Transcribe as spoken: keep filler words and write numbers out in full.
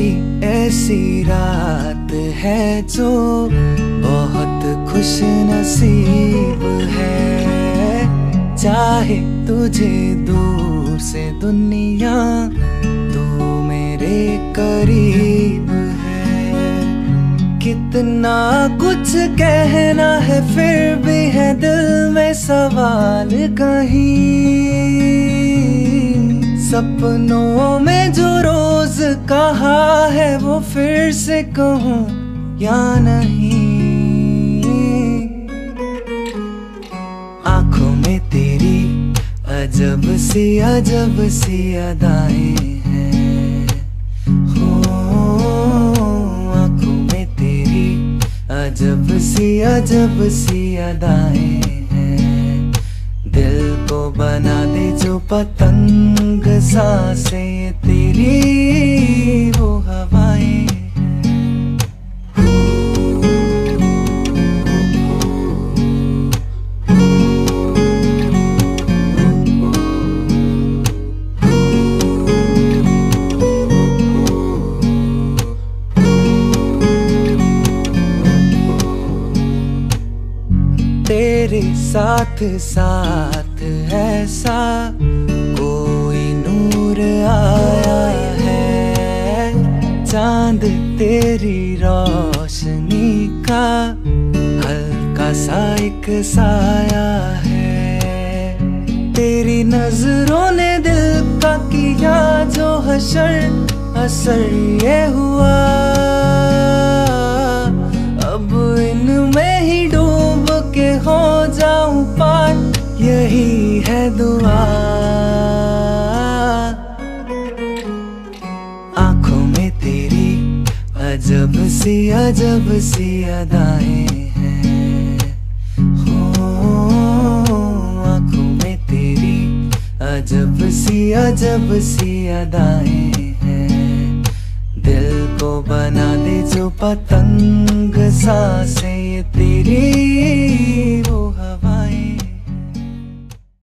कोई ऐसी रात है जो बहुत खुश नसीब है। चाहे तुझे दूर से दुनिया, तू मेरे करीब है। कितना कुछ कहना है फिर भी है दिल में सवाल कहीं। सपनों में जो रोज कहा है वो फिर से कहूँ या नहीं। आंखों में तेरी अजब सी अजब सी अदाएं हैं। हो आंखों में तेरी अजब सी अजब सी अदाएं हैं। दिल को बना दे जो पतंग सांसें तेरी वो हवाएं। तेरे साथ साथ ऐसा कोई नूर आया है। चांद तेरी रोशनी का हल्का सा एक साया है। तेरी नजरों ने दिल का किया जो हशर असर ये हुआ। अब इनमें ही डूब के हो जाऊं पार, यही है दुआ। आंखों में तेरी अजब सी अजब सी अदाएं हैं। हो आंखों में तेरी अजब सी अजब सी अदाएं हैं। दिल को बना दे जो पतंग सांसें तेरी वो